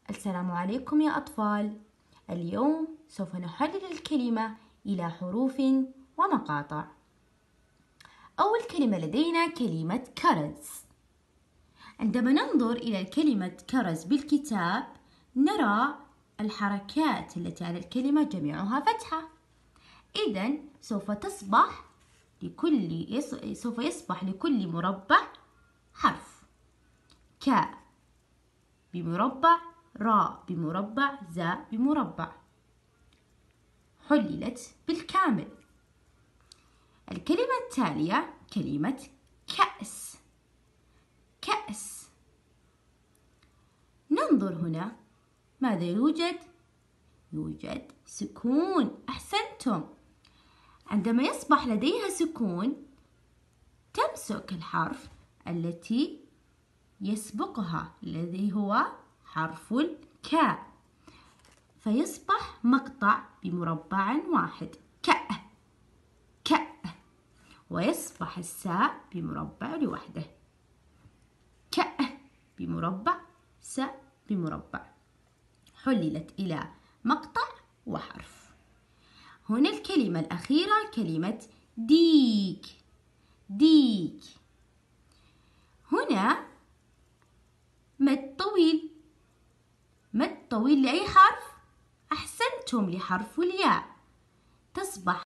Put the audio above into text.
السلام عليكم يا أطفال. اليوم سوف نحلل الكلمة إلى حروف ومقاطع. أول كلمة لدينا كلمة كرز. عندما ننظر إلى كلمة كرز بالكتاب نرى الحركات التي على الكلمة جميعها فتحة. إذن سوف يصبح لكل مربع حرف. ك بمربع، راء بمربع، زاء بمربع. حللت بالكامل. الكلمة التالية كلمة كأس. كأس. ننظر هنا ماذا يوجد؟ يوجد سكون. أحسنتم. عندما يصبح لديها سكون تمسك الحرف التي يسبقها الذي هو حرف الكاء فيصبح مقطع بمربع واحد كأ كأ، ويصبح الساء بمربع لوحده كأ بمربع، ساء بمربع. حللت إلى مقطع وحرف. هنا الكلمة الأخيرة كلمة ديك. ديك. هنا مد طويل. مد طويل لأي حرف؟ أحسنتم، لحرف الياء. تصبح